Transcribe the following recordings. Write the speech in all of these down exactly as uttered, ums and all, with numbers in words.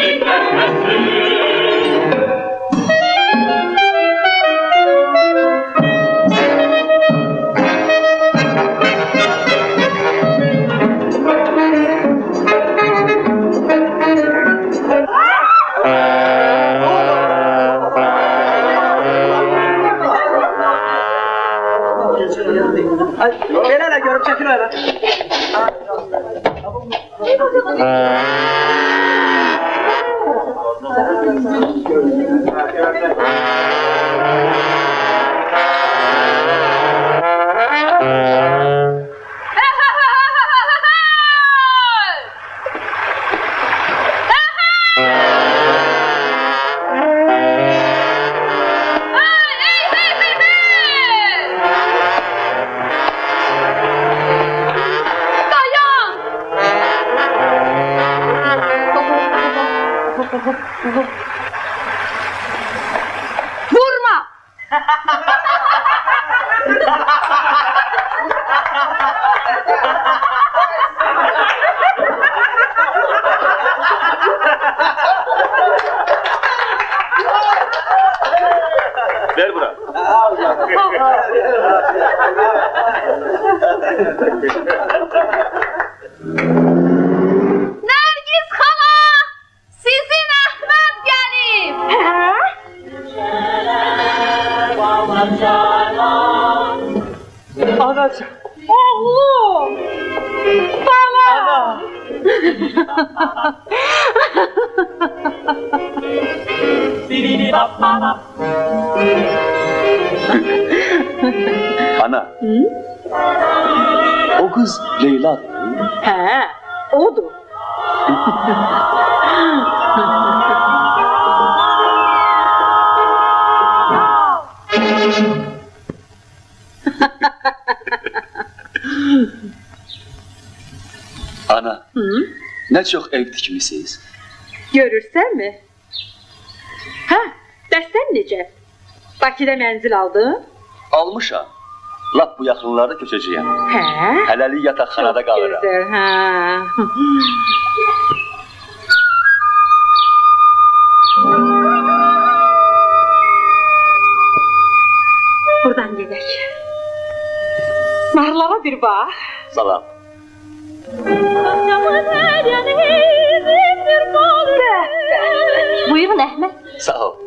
Belə də görüb çəkil elə. Vurma! Ver bura. Nergis hala! Sizin Ahmet gelip! Anacığım. Oğlum! Baba! Ana! Ana. Hı? O kız Leyla değil mi? He, odur. Ana. Hı? Ne çok ev dikmişsiniz. Görürsen mi? Ha, dersen nece? Bakıda menzil aldın? Almışam. Lap bu yaxınlarda köçəcəyəm. He. Hələlik yataqxanada qalıram. Güzel, ha. Buradan gidelim. Narlara bir bak. Salam. Buyurun Ahmet. Sağ ol.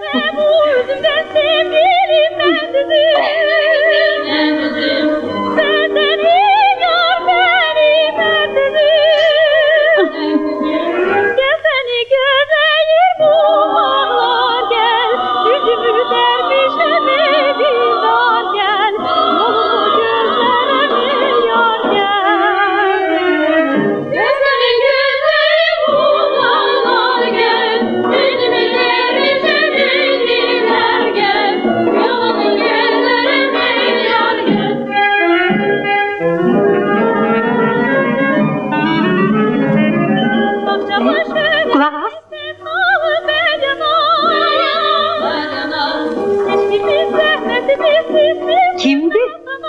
Kimdi?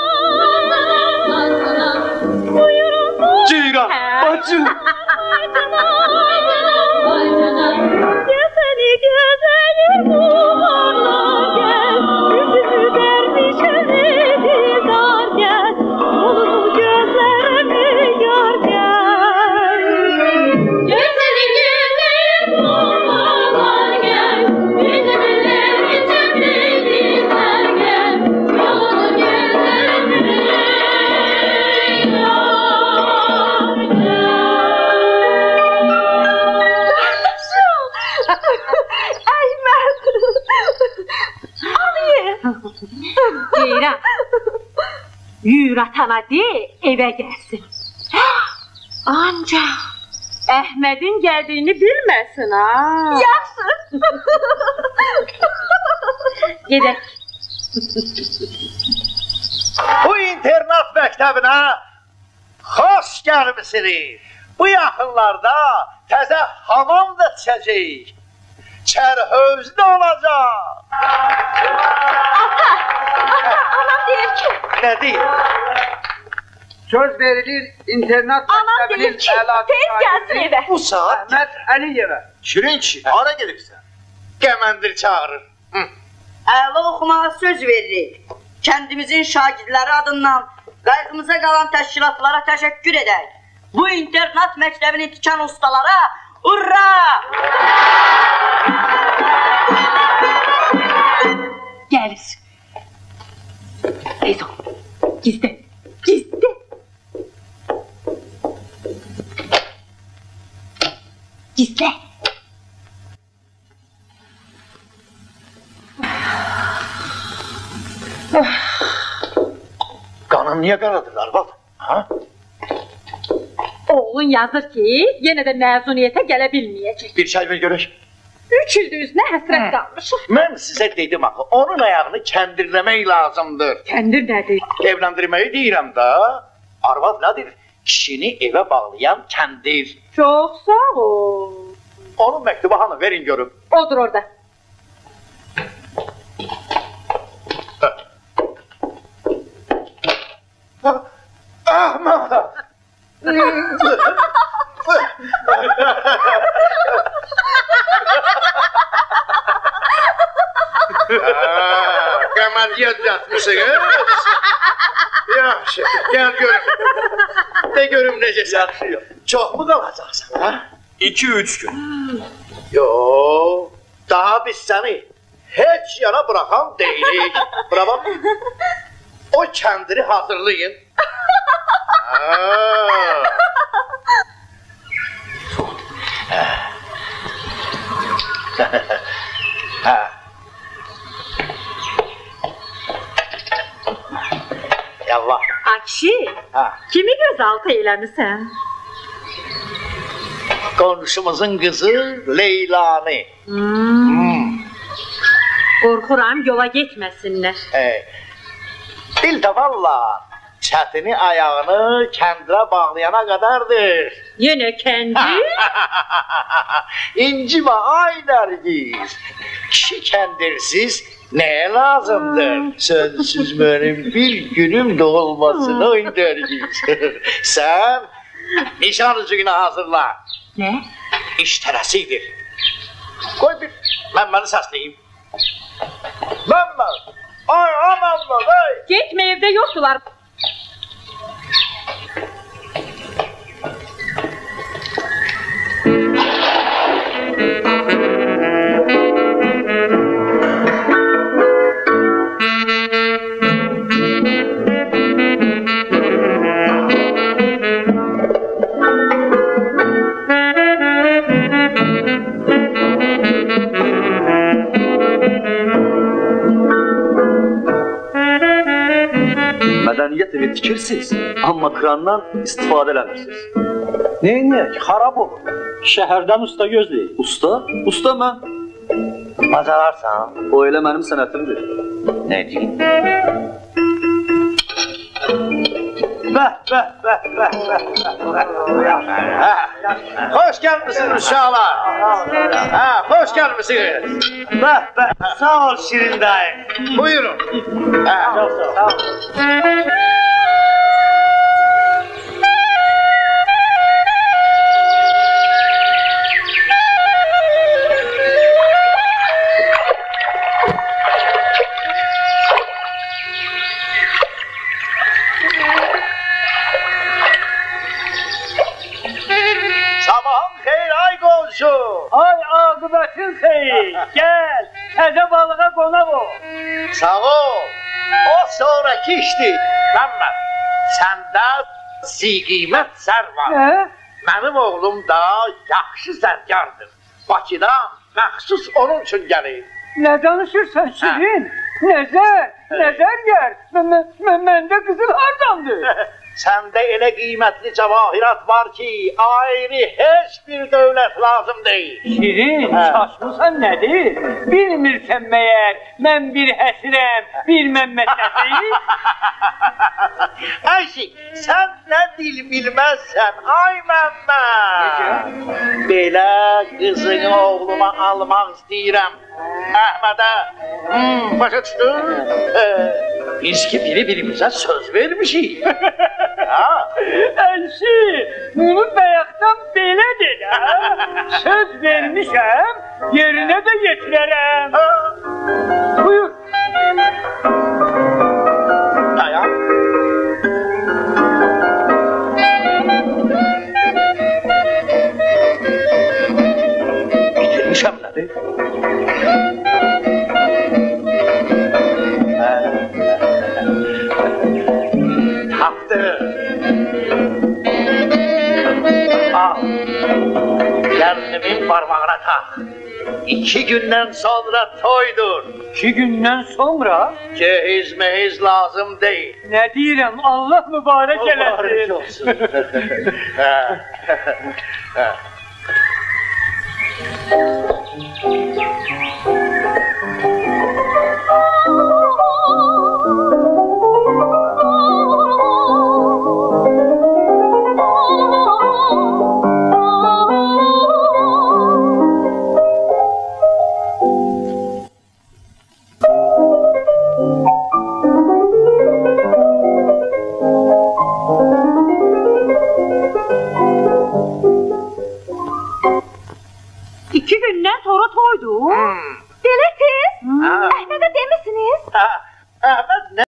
Ceyran, bacı. Seni güzelim umarlar gel, yüzümü dervişe didar gel, olur gözlerimi yar gel. Seni güzelim umarlar gel, yüzümü dervişe didar gel, olur gözlerimi yar gel. Ahmet! Ali! Ceyran! Yürü atana de eve gelsin. Ancak Ahmet'in geldiğini bilmesin ha. Yapsın! Gidelim. Bu internat məktəbinə xoş gəlmisiniz. Bu yaxınlarda təzə hamam da tikəcəyik. Çərhövzdə olacaq. Ata! Ata! Anam deyir ki... Nə deyir? Söz verilir internat Aman deyir ki, tez gəlsin evə. Bu saat Əhməd Əliyevə. Şirin kişi, hara gelirsən? Qəməndir çağırır. Hı. Əla oxumağa söz veririk. Kəndimizin şagirdləri adından qayğımıza qalan təşkilatlara təşəkkür edək. Bu internat məktəbini tikan ustalara urra! Gəlir. Tez ol. Gizli. Gizli. Gizli. Qanın niyə qaradır, arvad? Ha? Oğlun yazır ki, yenə də məzuniyyətə gələ bilməyəcək. Bir çay ver görək. Üç ildir üzünə həsrət qalmışıq. Mən sizə dedim axı, onun ayağını kəndirləmək lazımdır. Kəndir nədir? Evləndirməyi deyirəm də, arvad nədir? Kişini evə bağlayan kəndir. Çox sağ ol. Onun məktubu hanı, verin görüm. Odur orada. Ahmaq! Qəməndiyə düzəltmişsiniz. Yaxşı, gəl görüm. De görüm necəsən. Çox mu qalacaqsan, ha? İki, üç gün. Yox, daha biz səni heç yana bırakan deyilik. Bura bax. O kəndiri hazırlayın. Ha. Yallah. Akşi, Ha. kimi gözaltı eləmisən? Qonşumuzun qızı Leylanı. Hmm. Hmm. Qorxuram yola getməsinlər. Hey. Dil də valla çətini ayağını kəndirə bağlayana qadardır. Yenə kəndi? İncimə ay Nərgiz. Kişi kəndirsiz nəyə lazımdır? Sözsüz mənim bir günüm də olmasın ay Nərgiz. Sən nişan üzüyünü hazırla. Nə? İş tələsidir. Qoy bir, mən məni səsləyim. Mən mən, ay aman mən, ay. Getmə, evdə yoxdular. Mədəniyyət evi tikirsiniz, amma krandan istifadə eləmirsiniz. Neyniyək? Xarab olur. Şəhərdən usta gözləyir. Usta? Usta mən. Bacararsan. O elə mənim sənətimdir. Nə deyim? Bəh, bəh, bəh, bəh, bəh. Hoş gəlmişsiniz uşaqlar. Hə, hoş gəlmişsiniz. Bəh, bəh. Sağ ol Şirin dayı. Buyurun. Hə, Sağ ol. sabahın xeyir ay qonşu. Ay aqibətin xeyir. Gəl, təzə balığa qonaq ol. Sağ ol. O sonraki işdir. Məmmət, səndə si-qiymət sər var. Nə? Mənim oğlum da yaxşı zərgardır. Bakıdan məxsus onun üçün gəlir. Nə danışırsan Şirin? Nəzər, nəzər gəl. Məndə qızıl hardandır? Səndə elə qiymətli cəvahirat var ki, ayrı heç bir dövlət lazım deyil. Şirin, Hə. çaşmısan nədir? Bilmirsən məyər, mən bir həsirəm, bir məmmətəsi? Əşik, sən nə dil bilməzsən, ay məmmət. Belə qızını oğluma almaq istəyirəm. Əhmədə, hmm, başa düşdün? Ee, biz ki biri birimizə söz vermişik. Enşi, bunu bayaqdan belədir ha. Söz vermişəm, yerinə də yetirərəm. Buyur. Dayan. Bitirmişəm nədir? Tapdı. Al. Gəlinimin parmağına tak. İki gündən sonra toydur. İki gündən sonra? Cehiz mehiz lazım deyil. Nə deyirəm, Allah mübarək Mübarək eləsin. olsun. Hə, hə. İki gündən sonra toydu. Hmm.